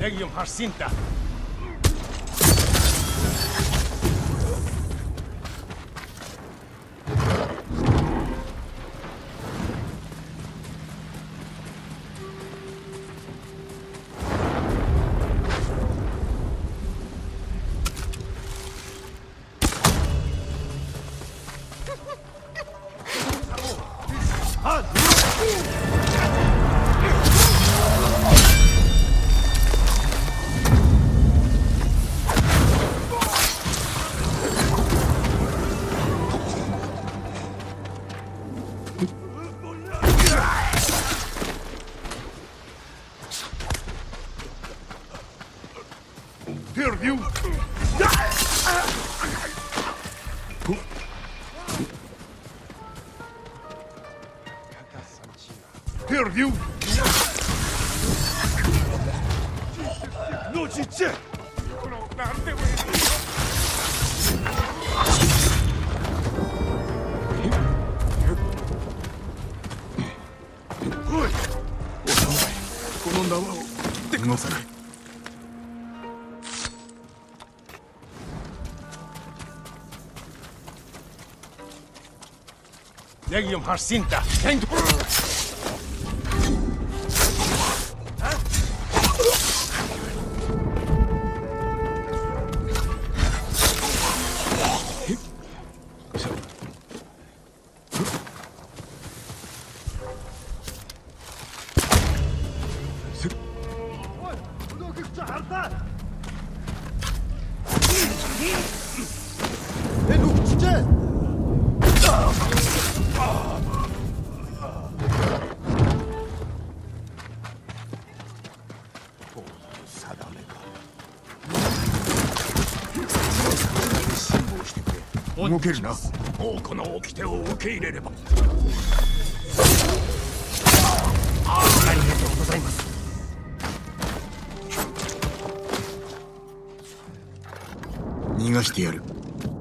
Legium har cinta. Perdiu! Perdiu! Notícia! Oi! この縄を動かない。 Legium har cinta. Tänk! 動けるな。 王子の掟を受け入れれば。ありがとうございます。 逃がしてやる。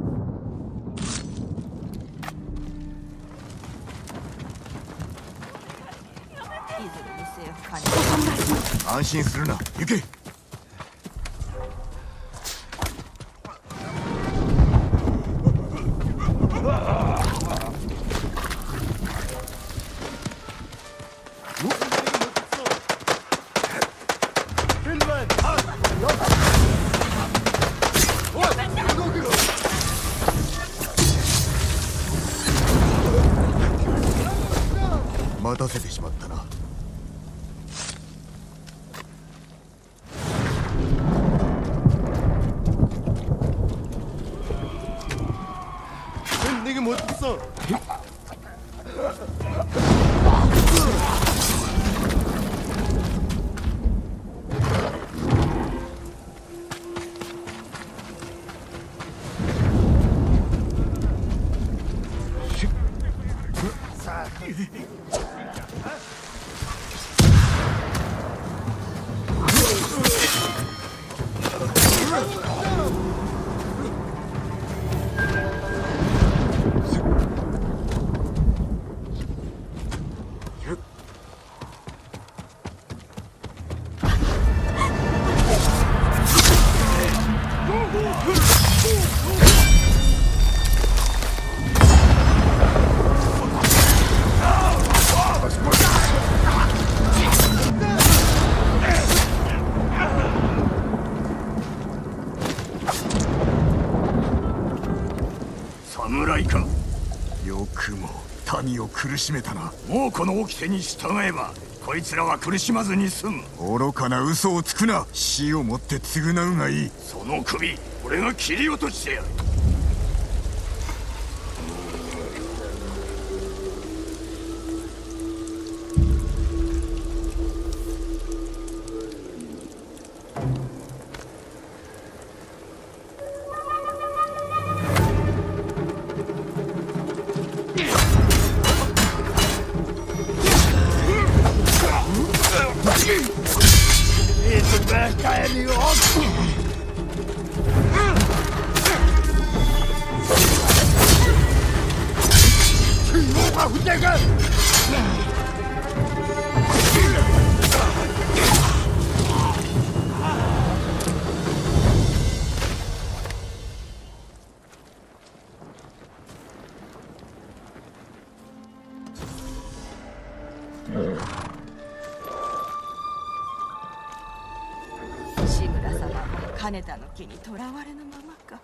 安心するな。行け。待たせてしまったな。내게 못 써.侍か。よくも民を苦しめたな。もうこの掟に従えばこいつらは苦しまずに済む。愚かな嘘をつくな。死をもって償うがいい。その首俺が切り落としてやる。 志村様も金田の木にとらわれぬままか。